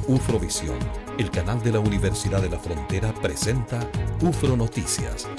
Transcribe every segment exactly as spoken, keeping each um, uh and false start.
Ufrovisión, el canal de la Universidad de la Frontera, presenta UFRO Noticias.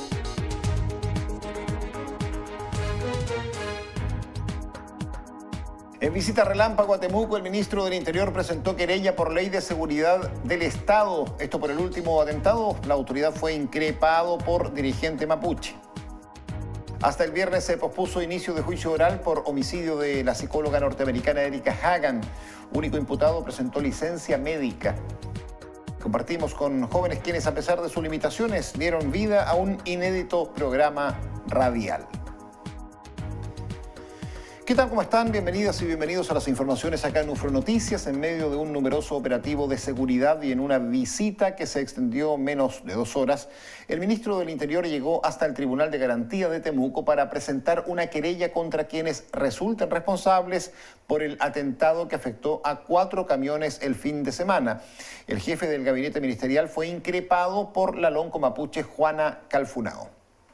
En visita relámpago a Temuco, el ministro del Interior presentó querella por ley de seguridad del Estado. Esto por el último atentado. La autoridad fue increpado por dirigente mapuche. Hasta el viernes se pospuso inicio de juicio oral por homicidio de la psicóloga norteamericana Erika Hagan. Único imputado presentó licencia médica. Compartimos con jóvenes quienes, a pesar de sus limitaciones, dieron vida a un inédito programa radial. ¿Qué tal? ¿Cómo están? Bienvenidas y bienvenidos a las informaciones acá en UFRO Noticias, en medio de un numeroso operativo de seguridad y en una visita que se extendió menos de dos horas. El ministro del Interior llegó hasta el Tribunal de Garantía de Temuco para presentar una querella contra quienes resulten responsables por el atentado que afectó a cuatro camiones el fin de semana. El jefe del gabinete ministerial fue increpado por la lonco mapuche Juana Calfunao.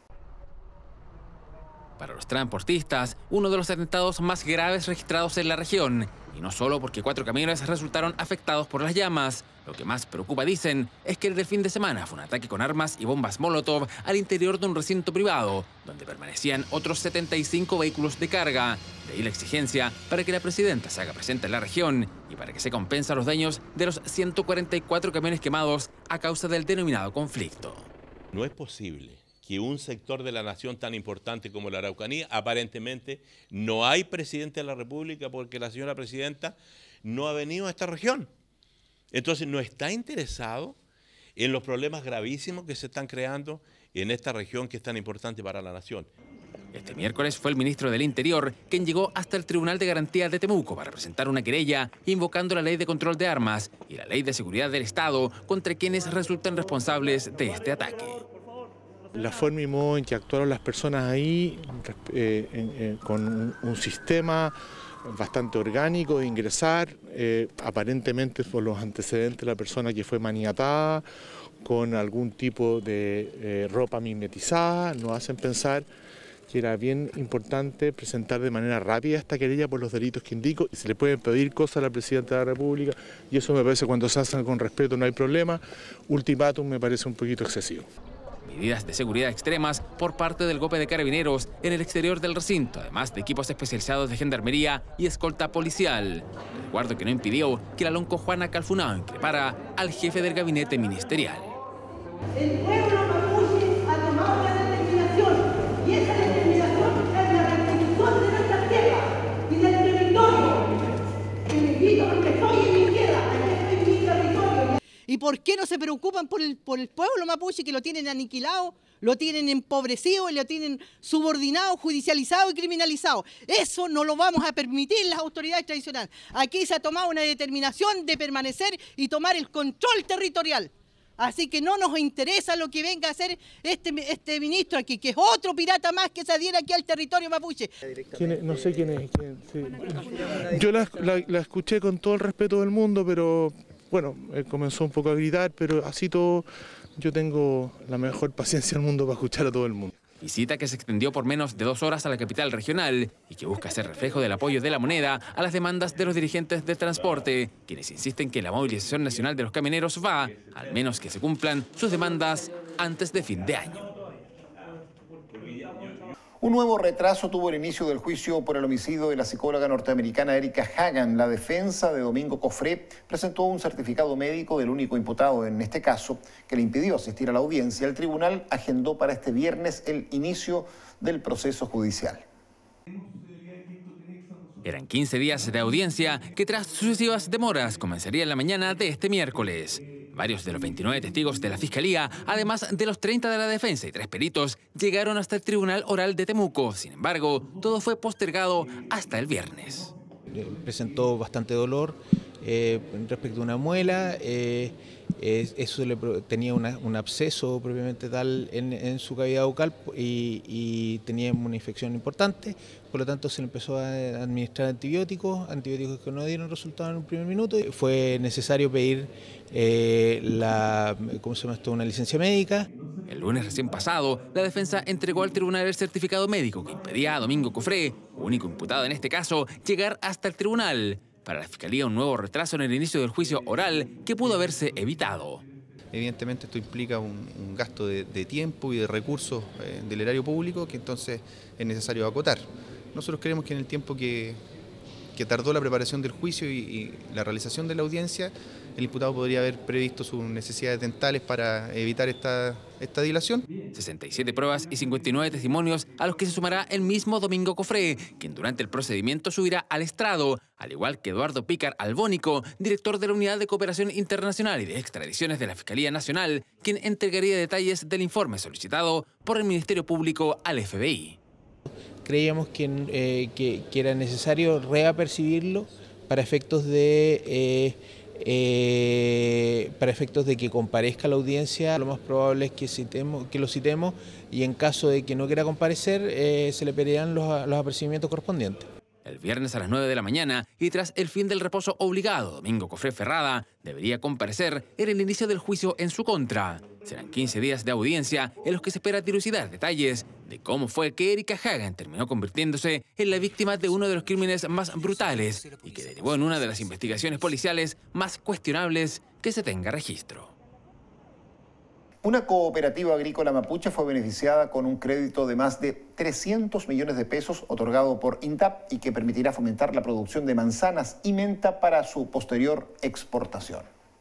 Para los transportistas, uno de los atentados más graves registrados en la región. Y no solo porque cuatro camiones resultaron afectados por las llamas. Lo que más preocupa, dicen, es que el del fin de semana fue un ataque con armas y bombas Molotov al interior de un recinto privado, donde permanecían otros setenta y cinco vehículos de carga. De ahí la exigencia para que la presidenta se haga presente en la región y para que se compensen los daños de los ciento cuarenta y cuatro camiones quemados a causa del denominado conflicto. No es posible que un sector de la nación tan importante como la Araucanía, aparentemente no hay presidente de la República porque la señora presidenta no ha venido a esta región. Entonces no está interesado en los problemas gravísimos que se están creando en esta región que es tan importante para la nación. Este miércoles fue el ministro del Interior quien llegó hasta el Tribunal de Garantía de Temuco para presentar una querella invocando la Ley de Control de Armas y la Ley de Seguridad del Estado contra quienes resultan responsables de este ataque. La forma y modo en que actuaron las personas ahí, eh, eh, con un, un sistema bastante orgánico de ingresar, eh, aparentemente por los antecedentes de la persona que fue maniatada, con algún tipo de eh, ropa mimetizada, nos hacen pensar que era bien importante presentar de manera rápida esta querella por los delitos que indico, y se le pueden pedir cosas a la Presidenta de la República, y eso me parece, cuando se hacen con respeto no hay problema. Ultimátum me parece un poquito excesivo. Medidas de seguridad extremas por parte del golpe de carabineros en el exterior del recinto, además de equipos especializados de gendarmería y escolta policial. Resguardo que no impidió que la lonco Juana Calfunao increpara al jefe del gabinete ministerial. El pueblo mapuche ha tomado una determinación, y esa determinación es la restitución de nuestra tierra y del territorio. Que me invito porque estoy en mi tierra, aquí estoy en mi territorio. ¿Y por qué no se preocupan por el, por el pueblo mapuche, que lo tienen aniquilado, lo tienen empobrecido, lo tienen subordinado, judicializado y criminalizado? Eso no lo vamos a permitir las autoridades tradicionales. Aquí se ha tomado una determinación de permanecer y tomar el control territorial. Así que no nos interesa lo que venga a hacer este, este ministro aquí, que es otro pirata más que se adhiere aquí al territorio mapuche. ¿Quién es? No sé quién es. Quién, sí. Yo la, la, la escuché con todo el respeto del mundo, pero bueno, él comenzó un poco a gritar, pero así todo, yo tengo la mejor paciencia del mundo para escuchar a todo el mundo. Visita que se extendió por menos de dos horas a la capital regional y que busca ser reflejo del apoyo de la moneda a las demandas de los dirigentes del transporte, quienes insisten que la movilización nacional de los camioneros va, al menos que se cumplan sus demandas antes de fin de año. Un nuevo retraso tuvo el inicio del juicio por el homicidio de la psicóloga norteamericana Erika Hagan. La defensa de Domingo Cofré presentó un certificado médico del único imputado en este caso, que le impidió asistir a la audiencia. El tribunal agendó para este viernes el inicio del proceso judicial. Eran quince días de audiencia que, tras sucesivas demoras, comenzaría en la mañana de este miércoles. Varios de los veintinueve testigos de la Fiscalía, además de los treinta de la defensa y tres peritos, llegaron hasta el Tribunal Oral de Temuco. Sin embargo, todo fue postergado hasta el viernes. Presentó bastante dolor eh, respecto a una muela. Eh, eh, eso le, tenía una, un absceso propiamente tal en, en su cavidad bucal y, y tenía una infección importante. Por lo tanto, se le empezó a administrar antibióticos, antibióticos que no dieron resultado en un primer minuto. Fue necesario pedir eh, la, ¿cómo se llama esto? Una licencia médica. El lunes recién pasado, la defensa entregó al tribunal el certificado médico que impedía a Domingo Cofré, único imputado en este caso, llegar hasta el tribunal. Para la Fiscalía, un nuevo retraso en el inicio del juicio oral que pudo haberse evitado. Evidentemente esto implica un, un gasto de, de tiempo y de recursos eh, del erario público que entonces es necesario acotar. Nosotros creemos que en el tiempo que, que tardó la preparación del juicio y, y la realización de la audiencia, el imputado podría haber previsto sus necesidades dentales para evitar esta, esta dilación. sesenta y siete pruebas y cincuenta y nueve testimonios a los que se sumará el mismo Domingo Cofré, quien durante el procedimiento subirá al estrado, al igual que Eduardo Pícar Albónico, director de la Unidad de Cooperación Internacional y de Extradiciones de la Fiscalía Nacional, quien entregaría detalles del informe solicitado por el Ministerio Público al F B I. Creíamos que, eh, que, que era necesario reapercibirlo para efectos de... Eh, Eh, para efectos de que comparezca a la audiencia. Lo más probable es que, citemos, que lo citemos y en caso de que no quiera comparecer eh, se le pedirán los, los apercibimientos correspondientes. El viernes a las nueve de la mañana y tras el fin del reposo obligado, Domingo Cofré Ferrada debería comparecer en el inicio del juicio en su contra. Serán quince días de audiencia en los que se espera dilucidar detalles de cómo fue que Erika Hagen terminó convirtiéndose en la víctima de uno de los crímenes más brutales y que derivó en una de las investigaciones policiales más cuestionables que se tenga registro. Una cooperativa agrícola mapuche fue beneficiada con un crédito de más de trescientos millones de pesos otorgado por INDAP y que permitirá fomentar la producción de manzanas y menta para su posterior exportación.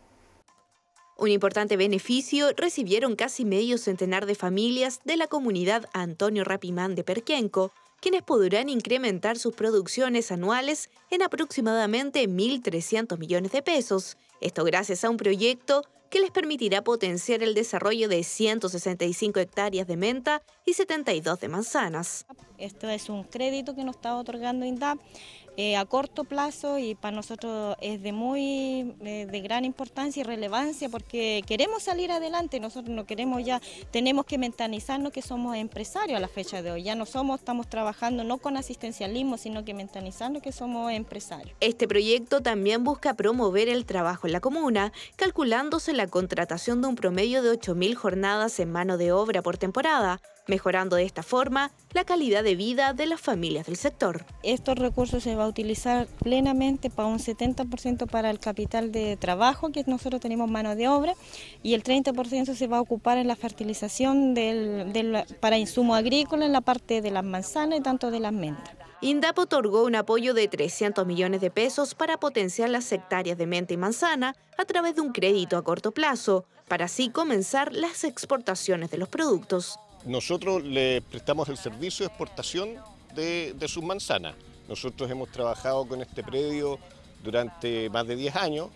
Un importante beneficio recibieron casi medio centenar de familias de la comunidad Antonio Rapimán de Perquenco, quienes podrán incrementar sus producciones anuales en aproximadamente mil trescientos millones de pesos. Esto gracias a un proyecto que les permitirá potenciar el desarrollo de ciento sesenta y cinco hectáreas de menta y setenta y dos de manzanas. Esto es un crédito que nos está otorgando INDAP eh, a corto plazo y para nosotros es de muy eh, de gran importancia y relevancia porque queremos salir adelante. Nosotros no queremos ya, tenemos que mentalizarnos que somos empresarios a la fecha de hoy. Ya no somos, estamos trabajando no con asistencialismo, sino que mentalizarnos que somos empresarios. Este proyecto también busca promover el trabajo en la comuna, calculándose la contratación de un promedio de ocho mil jornadas en mano de obra por temporada, mejorando de esta forma la calidad de vida de las familias del sector. Estos recursos se va a utilizar plenamente para un setenta por ciento para el capital de trabajo, que nosotros tenemos mano de obra, y el treinta por ciento se va a ocupar en la fertilización del, del, para insumo agrícola en la parte de las manzanas y tanto de las mentas. INDAP otorgó un apoyo de trescientos millones de pesos para potenciar las hectáreas de menta y manzana a través de un crédito a corto plazo, para así comenzar las exportaciones de los productos. Nosotros le prestamos el servicio de exportación de, de sus manzanas. Nosotros hemos trabajado con este predio durante más de diez años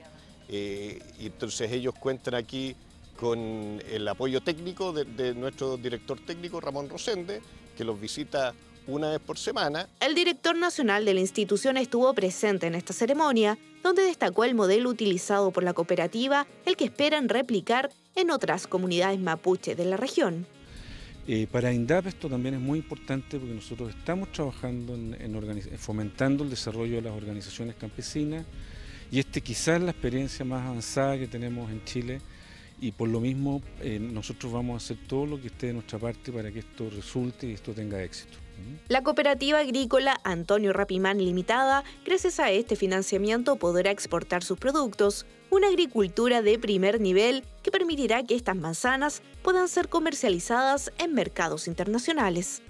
eh, y entonces ellos cuentan aquí con el apoyo técnico de, de nuestro director técnico Ramón Rosende, que los visita una vez por semana. El director nacional de la institución estuvo presente en esta ceremonia, donde destacó el modelo utilizado por la cooperativa, el que esperan replicar en otras comunidades mapuche de la región. Eh, para INDAP esto también es muy importante porque nosotros estamos trabajando en, en fomentando el desarrollo de las organizaciones campesinas y este quizás es la experiencia más avanzada que tenemos en Chile y por lo mismo eh, nosotros vamos a hacer todo lo que esté de nuestra parte para que esto resulte y esto tenga éxito. La cooperativa agrícola Antonio Rapimán Limitada, gracias a este financiamiento, podrá exportar sus productos, una agricultura de primer nivel que permitirá que estas manzanas puedan ser comercializadas en mercados internacionales.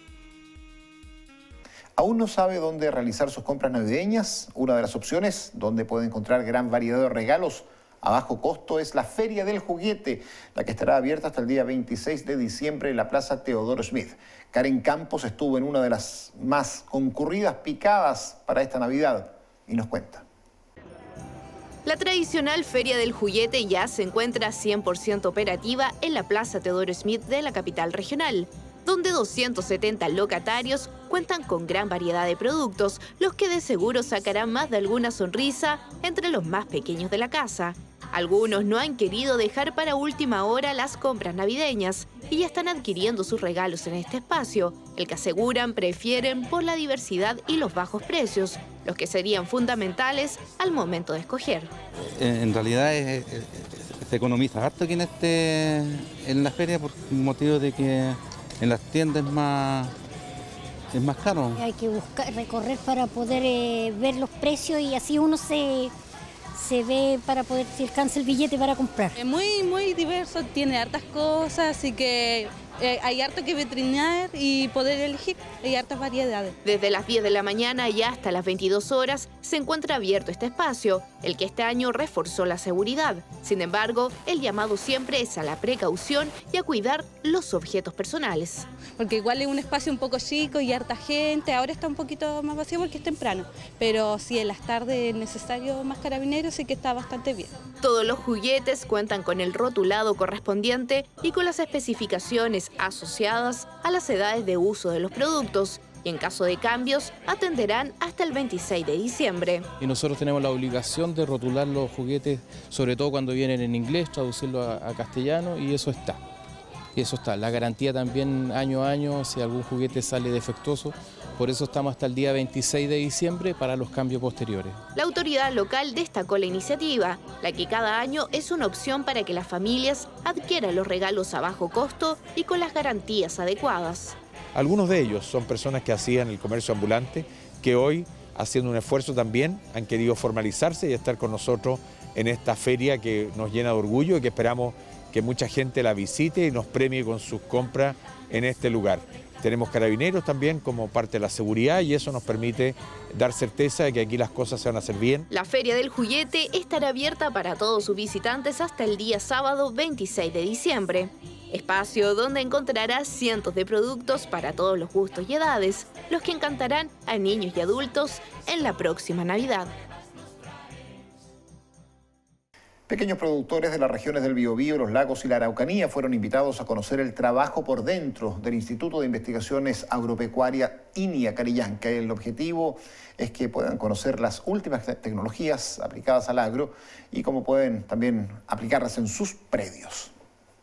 ¿Aún no sabe dónde realizar sus compras navideñas? Una de las opciones donde puede encontrar gran variedad de regalos a bajo costo es la Feria del Juguete, la que estará abierta hasta el día veintiséis de diciembre en la Plaza Teodoro Smith. Karen Campos estuvo en una de las más concurridas picadas para esta Navidad y nos cuenta. La tradicional Feria del Juguete ya se encuentra cien por ciento operativa en la Plaza Teodoro Smith de la capital regional, donde doscientos setenta locatarios cuentan con gran variedad de productos, los que de seguro sacarán más de alguna sonrisa entre los más pequeños de la casa. Algunos no han querido dejar para última hora las compras navideñas y ya están adquiriendo sus regalos en este espacio, el que aseguran prefieren por la diversidad y los bajos precios, los que serían fundamentales al momento de escoger. En realidad es, es, se economiza harto aquí en, este, en la feria por motivo de que en las tiendas es más, es más caro. Hay que buscar, recorrer para poder eh, ver los precios y así uno se, se ve para poder, si alcanza el billete para comprar. Es muy, muy diverso, tiene hartas cosas, así que eh, hay harto que vitrinear y poder elegir, hay hartas variedades. Desde las diez de la mañana y hasta las veintidós horas se encuentra abierto este espacio, el que este año reforzó la seguridad. Sin embargo, el llamado siempre es a la precaución y a cuidar los objetos personales. Porque igual es un espacio un poco chico y harta gente, ahora está un poquito más vacío porque es temprano, pero si en las tardes es necesario más carabineros, sí que está bastante bien. Todos los juguetes cuentan con el rotulado correspondiente y con las especificaciones asociadas a las edades de uso de los productos, y en caso de cambios atenderán hasta el veintiséis de diciembre. Y nosotros tenemos la obligación de rotular los juguetes, sobre todo cuando vienen en inglés, traducirlo a, a castellano, y eso está. Y eso está. La garantía también año a año, si algún juguete sale defectuoso, por eso estamos hasta el día veintiséis de diciembre para los cambios posteriores. La autoridad local destacó la iniciativa, la que cada año es una opción para que las familias adquieran los regalos a bajo costo y con las garantías adecuadas. Algunos de ellos son personas que hacían el comercio ambulante, que hoy, haciendo un esfuerzo también, han querido formalizarse y estar con nosotros en esta feria que nos llena de orgullo y que esperamos que mucha gente la visite y nos premie con sus compras en este lugar. Tenemos carabineros también como parte de la seguridad y eso nos permite dar certeza de que aquí las cosas se van a hacer bien. La Feria del Juguete estará abierta para todos sus visitantes hasta el día sábado veintiséis de diciembre. Espacio donde encontrarás cientos de productos para todos los gustos y edades, los que encantarán a niños y adultos en la próxima Navidad. Pequeños productores de las regiones del Biobío, los lagos y la Araucanía fueron invitados a conocer el trabajo por dentro del Instituto de Investigaciones Agropecuarias INIA Carillanca. El objetivo es que puedan conocer las últimas tecnologías aplicadas al agro y cómo pueden también aplicarlas en sus predios.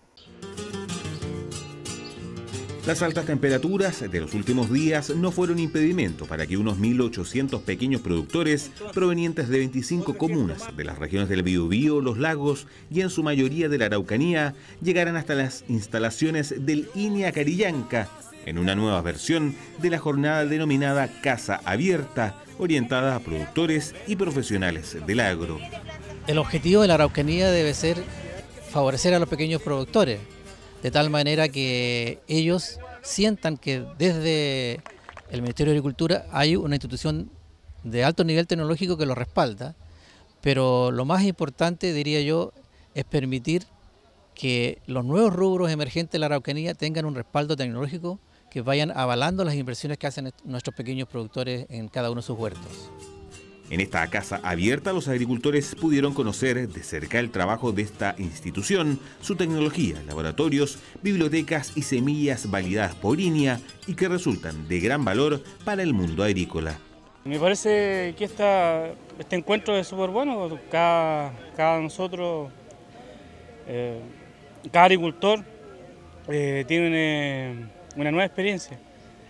Las altas temperaturas de los últimos días no fueron impedimento para que unos mil ochocientos pequeños productores provenientes de veinticinco comunas de las regiones del Biobío, los lagos y en su mayoría de la Araucanía llegaran hasta las instalaciones del INIA Carillanca en una nueva versión de la jornada denominada Casa Abierta, orientada a productores y profesionales del agro. El objetivo de la Araucanía debe ser favorecer a los pequeños productores, de tal manera que ellos sientan que desde el Ministerio de Agricultura hay una institución de alto nivel tecnológico que los respalda, pero lo más importante, diría yo, es permitir que los nuevos rubros emergentes de la Araucanía tengan un respaldo tecnológico que vayan avalando las inversiones que hacen nuestros pequeños productores en cada uno de sus huertos. En esta casa abierta, los agricultores pudieron conocer de cerca el trabajo de esta institución, su tecnología, laboratorios, bibliotecas y semillas validadas por INIA y que resultan de gran valor para el mundo agrícola. Me parece que esta, este encuentro es súper bueno. Cada, cada nosotros, eh, cada agricultor eh, tiene una nueva experiencia.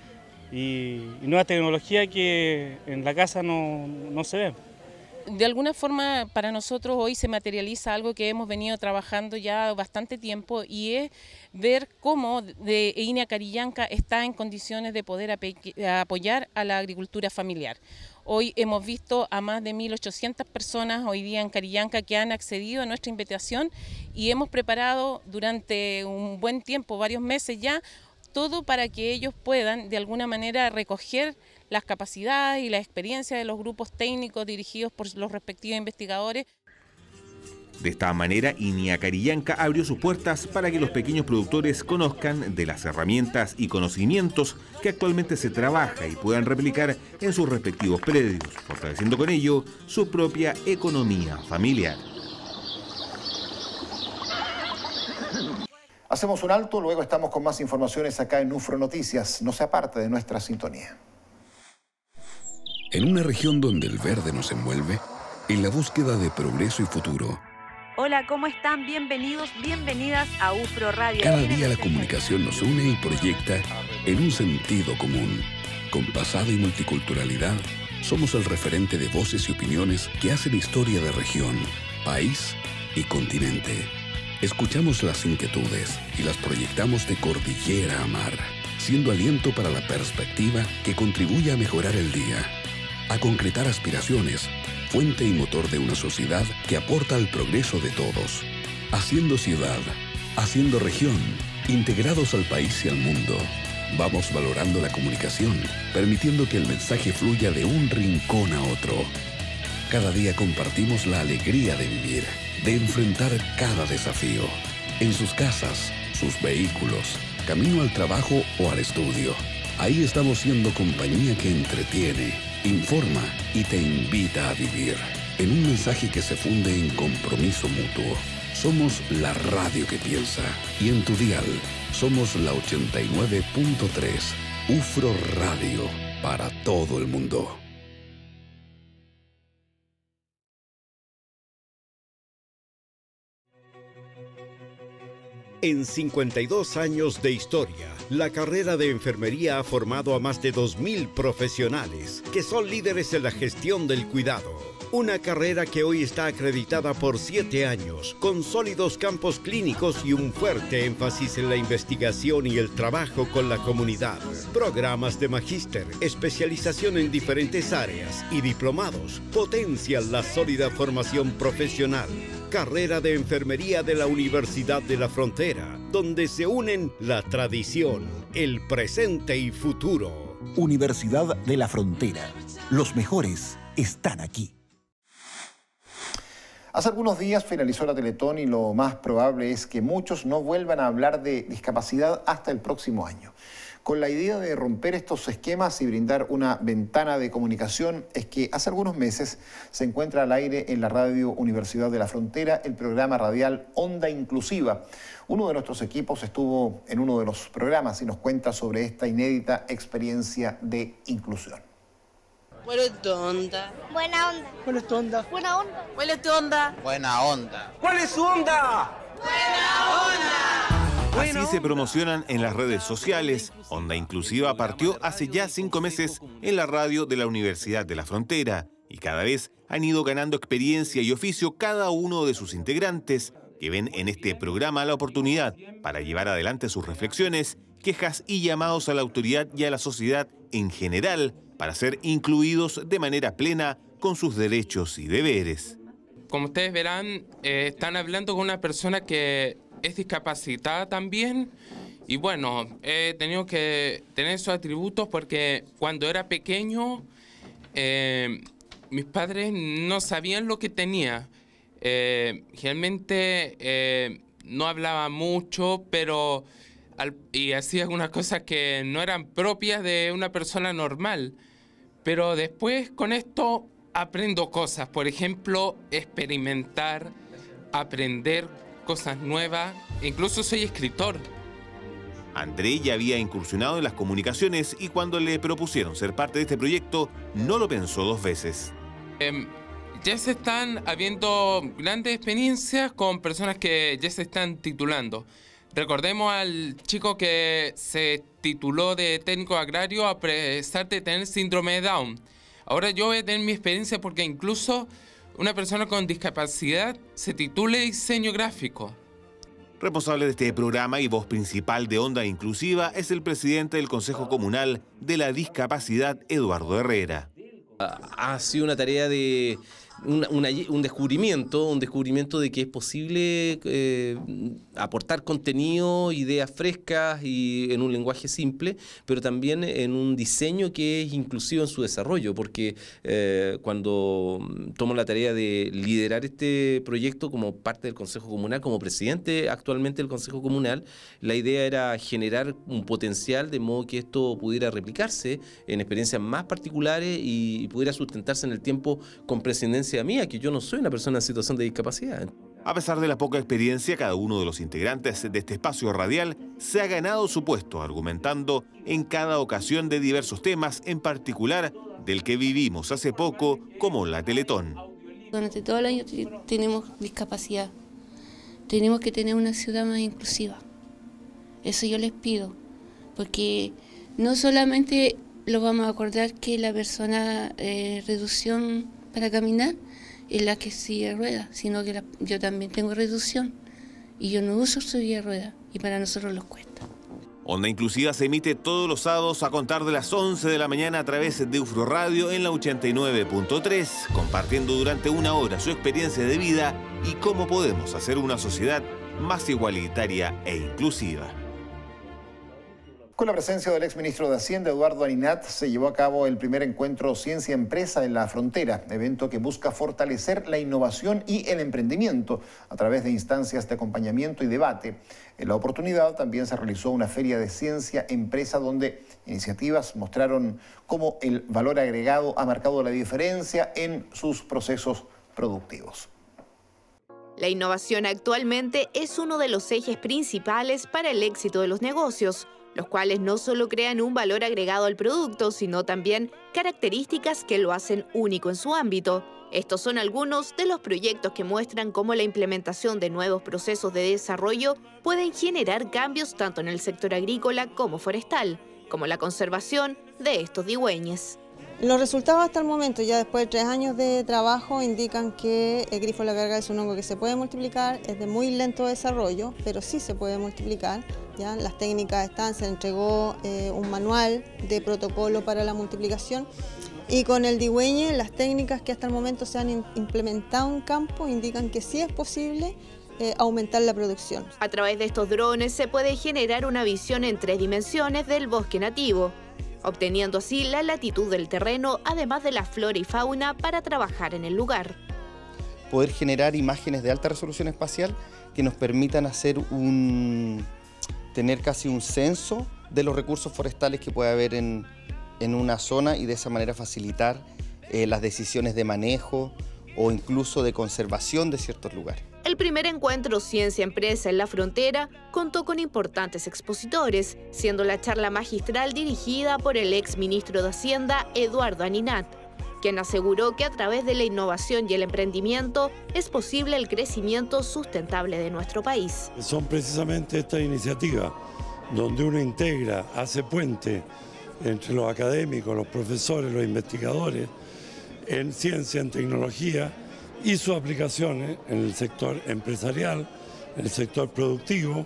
Y, y nueva tecnología que en la casa no, no se ve. De alguna forma para nosotros hoy se materializa algo que hemos venido trabajando ya bastante tiempo y es ver cómo de INIA Carillanca está en condiciones de poder apoyar a la agricultura familiar. Hoy hemos visto a más de mil ochocientas personas hoy día en Carillanca que han accedido a nuestra invitación y hemos preparado durante un buen tiempo, varios meses ya, todo para que ellos puedan de alguna manera recoger las capacidades y la experiencia de los grupos técnicos dirigidos por los respectivos investigadores. De esta manera, INIA Carillanca abrió sus puertas para que los pequeños productores conozcan de las herramientas y conocimientos que actualmente se trabaja y puedan replicar en sus respectivos predios, fortaleciendo con ello su propia economía familiar. Hacemos un alto, luego estamos con más informaciones acá en UFRO Noticias. No se aparte de nuestra sintonía. En una región donde el verde nos envuelve, en la búsqueda de progreso y futuro. Hola, ¿cómo están? Bienvenidos, bienvenidas a UFRO Radio. Cada día la comunicación nos une y proyecta en un sentido común. Con pasado y multiculturalidad, somos el referente de voces y opiniones que hacen historia de región, país y continente. Escuchamos las inquietudes y las proyectamos de cordillera a mar, siendo aliento para la perspectiva que contribuye a mejorar el día, a concretar aspiraciones, fuente y motor de una sociedad que aporta al progreso de todos, haciendo ciudad, haciendo región, integrados al país y al mundo. Vamos valorando la comunicación, permitiendo que el mensaje fluya de un rincón a otro. Cada día compartimos la alegría de vivir, de enfrentar cada desafío. En sus casas, sus vehículos, camino al trabajo o al estudio. Ahí estamos siendo compañía que entretiene, informa y te invita a vivir. En un mensaje que se funde en compromiso mutuo. Somos la radio que piensa. Y en tu dial, somos la ochenta y nueve punto tres. UFRO Radio, para todo el mundo. En cincuenta y dos años de historia, la carrera de enfermería ha formado a más de dos mil profesionales que son líderes en la gestión del cuidado. Una carrera que hoy está acreditada por siete años, con sólidos campos clínicos y un fuerte énfasis en la investigación y el trabajo con la comunidad. Programas de magíster, especialización en diferentes áreas y diplomados potencian la sólida formación profesional. Carrera de enfermería de la Universidad de la Frontera, donde se unen la tradición, el presente y futuro. Universidad de la Frontera. Los mejores están aquí. Hace algunos días finalizó la Teletón y lo más probable es que muchos no vuelvan a hablar de discapacidad hasta el próximo año. Con la idea de romper estos esquemas y brindar una ventana de comunicación es que hace algunos meses se encuentra al aire en la radio Universidad de la Frontera el programa radial Onda Inclusiva. Uno de nuestros equipos estuvo en uno de los programas y nos cuenta sobre esta inédita experiencia de inclusión. ¿Cuál es tu onda? Buena onda. ¿Cuál es tu onda? Buena onda. ¿Cuál es tu onda? Buena onda. ¿Cuál es su onda? Buena onda. Así se promocionan en las redes sociales. Onda Inclusiva partió hace ya cinco meses en la radio de la Universidad de la Frontera y cada vez han ido ganando experiencia y oficio cada uno de sus integrantes que ven en este programa la oportunidad para llevar adelante sus reflexiones, quejas y llamados a la autoridad y a la sociedad en general para ser incluidos de manera plena con sus derechos y deberes. Como ustedes verán, eh, están hablando con una persona que es discapacitada también y bueno, he tenido que tener esos atributos porque cuando era pequeño eh, mis padres no sabían lo que tenía. Eh, generalmente eh, no hablaba mucho, pero al, y hacía algunas cosas que no eran propias de una persona normal. Pero después con esto aprendo cosas, por ejemplo, experimentar, aprender cosas nuevas, incluso soy escritor. André ya había incursionado en las comunicaciones y cuando le propusieron ser parte de este proyecto, no lo pensó dos veces. Eh, ya se están habiendo grandes experiencias con personas que ya se están titulando. Recordemos al chico que se tituló de técnico agrario a pesar de tener síndrome de Down. Ahora yo voy a tener mi experiencia porque incluso una persona con discapacidad se titule diseño gráfico. Responsable de este programa y voz principal de Onda Inclusiva es el presidente del Consejo Comunal de la Discapacidad, Eduardo Herrera. Ha sido una tarea de una, una, un descubrimiento, un descubrimiento de que es posible eh, aportar contenido, ideas frescas y en un lenguaje simple, pero también en un diseño que es inclusivo en su desarrollo, porque eh, cuando tomo la tarea de liderar este proyecto como parte del Consejo Comunal, como presidente actualmente del Consejo Comunal, la idea era generar un potencial de modo que esto pudiera replicarse en experiencias más particulares y pudiera sustentarse en el tiempo con presidencia mía, que yo no soy una persona en situación de discapacidad. A pesar de la poca experiencia, cada uno de los integrantes de este espacio radial se ha ganado su puesto, argumentando en cada ocasión de diversos temas, en particular del que vivimos hace poco, como la Teletón. Durante todo el año tenemos discapacidad. Tenemos que tener una ciudad más inclusiva. Eso yo les pido, porque no solamente lo vamos a acordar que la persona eh, reducción para caminar es la que sigue ruedas, sino que la, yo también tengo reducción y yo no uso silla de ruedas y para nosotros los cuesta. Onda Inclusiva se emite todos los sábados a contar de las once de la mañana a través de UFRO Radio en la ochenta y nueve punto tres, compartiendo durante una hora su experiencia de vida y cómo podemos hacer una sociedad más igualitaria e inclusiva. Con la presencia del exministro de Hacienda, Eduardo Aninat, se llevó a cabo el primer encuentro Ciencia Empresa en la Frontera, evento que busca fortalecer la innovación y el emprendimiento a través de instancias de acompañamiento y debate. En la oportunidad también se realizó una feria de Ciencia Empresa donde iniciativas mostraron cómo el valor agregado ha marcado la diferencia en sus procesos productivos. La innovación actualmente es uno de los ejes principales para el éxito de los negocios, los cuales no solo crean un valor agregado al producto, sino también características que lo hacen único en su ámbito. Estos son algunos de los proyectos que muestran cómo la implementación de nuevos procesos de desarrollo pueden generar cambios tanto en el sector agrícola como forestal, como la conservación de estos digüeñes. Los resultados hasta el momento, ya después de tres años de trabajo, indican que el grifo de la carga es un hongo que se puede multiplicar, es de muy lento desarrollo, pero sí se puede multiplicar. ¿Ya? Las técnicas están, se entregó eh, un manual de protocolo para la multiplicación y con el digüeñe las técnicas que hasta el momento se han implementado en campo indican que sí es posible eh, aumentar la producción. A través de estos drones se puede generar una visión en tres dimensiones del bosque nativo, obteniendo así la latitud del terreno, además de la flora y fauna para trabajar en el lugar. Poder generar imágenes de alta resolución espacial que nos permitan hacer un, tener casi un censo de los recursos forestales que puede haber en, en una zona y de esa manera facilitar eh, las decisiones de manejo o incluso de conservación de ciertos lugares. El primer encuentro Ciencia Empresa en la Frontera contó con importantes expositores, siendo la charla magistral dirigida por el ex ministro de Hacienda, Eduardo Aninat, quien aseguró que a través de la innovación y el emprendimiento es posible el crecimiento sustentable de nuestro país. Son precisamente estas iniciativas donde uno integra, hace puente entre los académicos, los profesores, los investigadores en ciencia, en tecnología, y sus aplicaciones en el sector empresarial, en el sector productivo,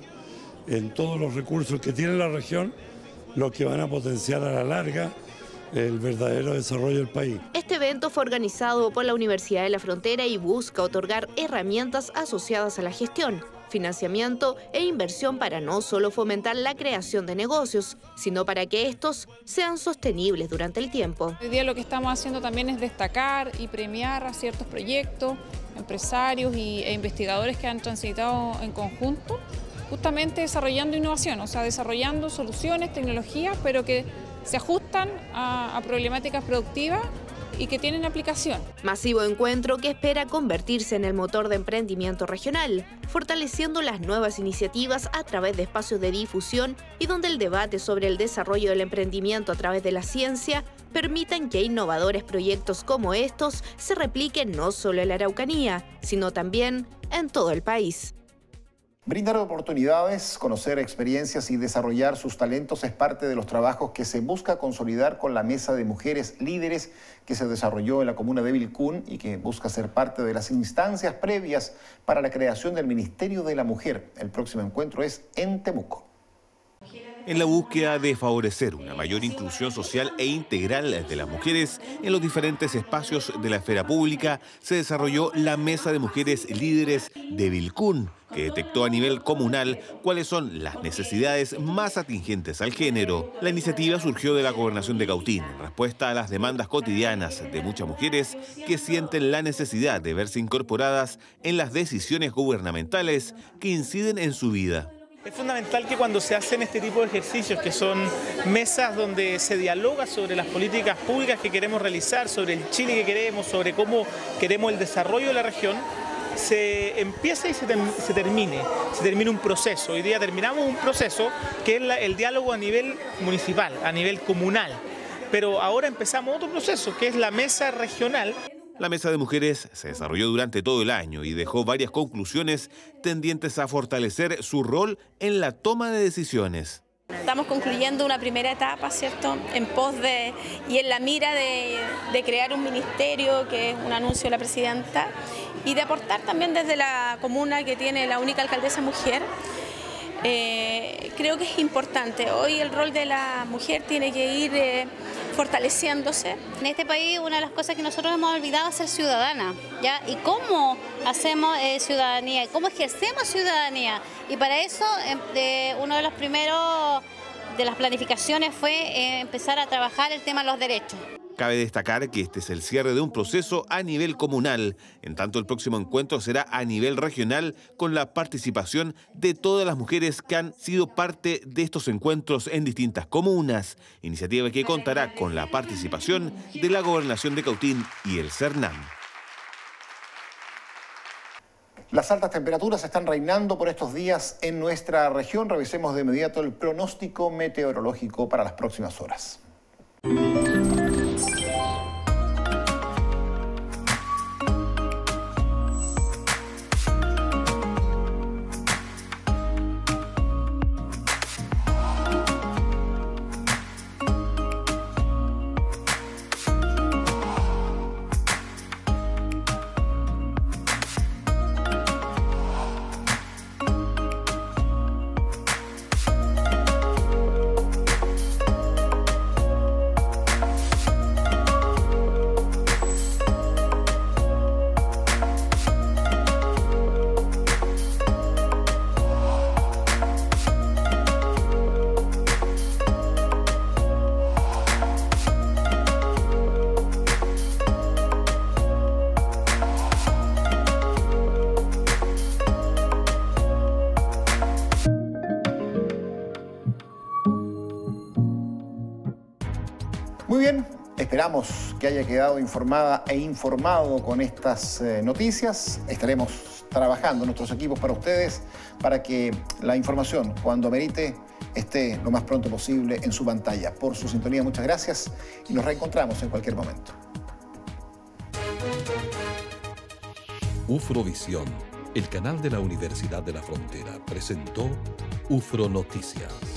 en todos los recursos que tiene la región, los que van a potenciar a la larga el verdadero desarrollo del país. Este evento fue organizado por la Universidad de la Frontera y busca otorgar herramientas asociadas a la gestión, financiamiento e inversión para no solo fomentar la creación de negocios, sino para que estos sean sostenibles durante el tiempo. Hoy día lo que estamos haciendo también es destacar y premiar a ciertos proyectos, empresarios y, e investigadores que han transitado en conjunto, justamente desarrollando innovación, o sea, desarrollando soluciones, tecnologías, pero que se ajustan a, a problemáticas productivas y que tienen aplicación. Masivo encuentro que espera convertirse en el motor de emprendimiento regional, fortaleciendo las nuevas iniciativas a través de espacios de difusión y donde el debate sobre el desarrollo del emprendimiento a través de la ciencia permitan que innovadores proyectos como estos se repliquen no solo en la Araucanía, sino también en todo el país. Brindar oportunidades, conocer experiencias y desarrollar sus talentos es parte de los trabajos que se busca consolidar con la Mesa de Mujeres Líderes que se desarrolló en la comuna de Vilcún y que busca ser parte de las instancias previas para la creación del Ministerio de la Mujer. El próximo encuentro es en Temuco. En la búsqueda de favorecer una mayor inclusión social e integral de las mujeres en los diferentes espacios de la esfera pública, se desarrolló la Mesa de Mujeres Líderes de Vilcún, que detectó a nivel comunal cuáles son las necesidades más atingentes al género. La iniciativa surgió de la Gobernación de Cautín, en respuesta a las demandas cotidianas de muchas mujeres que sienten la necesidad de verse incorporadas en las decisiones gubernamentales que inciden en su vida. Es fundamental que cuando se hacen este tipo de ejercicios, que son mesas donde se dialoga sobre las políticas públicas que queremos realizar, sobre el Chile que queremos, sobre cómo queremos el desarrollo de la región, se empiece y se, ter se termine, se termine un proceso. Hoy día terminamos un proceso que es la, el diálogo a nivel municipal, a nivel comunal, pero ahora empezamos otro proceso que es la mesa regional. La Mesa de Mujeres se desarrolló durante todo el año y dejó varias conclusiones tendientes a fortalecer su rol en la toma de decisiones. Estamos concluyendo una primera etapa, ¿cierto?, en pos de y en la mira de, de crear un ministerio, que es un anuncio de la presidenta, y de aportar también desde la comuna, que tiene la única alcaldesa mujer, eh, creo que es importante. Hoy el rol de la mujer tiene que ir eh, fortaleciéndose. En este país una de las cosas que nosotros hemos olvidado es ser ciudadana, ¿ya? Y cómo hacemos eh, ciudadanía, cómo ejercemos ciudadanía. Y para eso eh, uno de los primeros de las planificaciones fue eh, empezar a trabajar el tema de los derechos. Cabe destacar que este es el cierre de un proceso a nivel comunal. En tanto, el próximo encuentro será a nivel regional con la participación de todas las mujeres que han sido parte de estos encuentros en distintas comunas. Iniciativa que contará con la participación de la Gobernación de Cautín y el CERNAM. Las altas temperaturas están reinando por estos días en nuestra región. Revisemos de inmediato el pronóstico meteorológico para las próximas horas. Muy bien, esperamos que haya quedado informada e informado con estas eh, noticias. Estaremos trabajando nuestros equipos para ustedes para que la información, cuando amerite, esté lo más pronto posible en su pantalla. Por su sintonía, muchas gracias y nos reencontramos en cualquier momento. Ufrovisión, el canal de la Universidad de la Frontera, presentó Ufro Noticias.